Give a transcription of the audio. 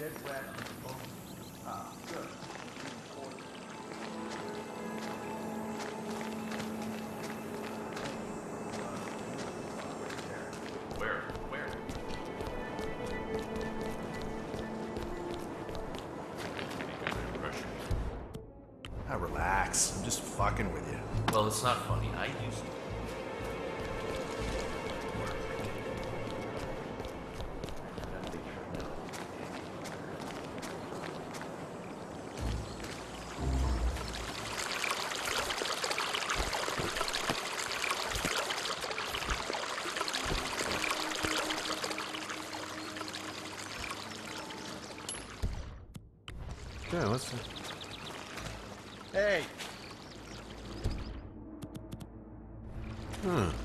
dead wet. Ah, good. Where? Where? Good impression. Ah, relax. I'm just fucking with you. Well, it's not funny. I used to. Okay, let's... Hey! Huh.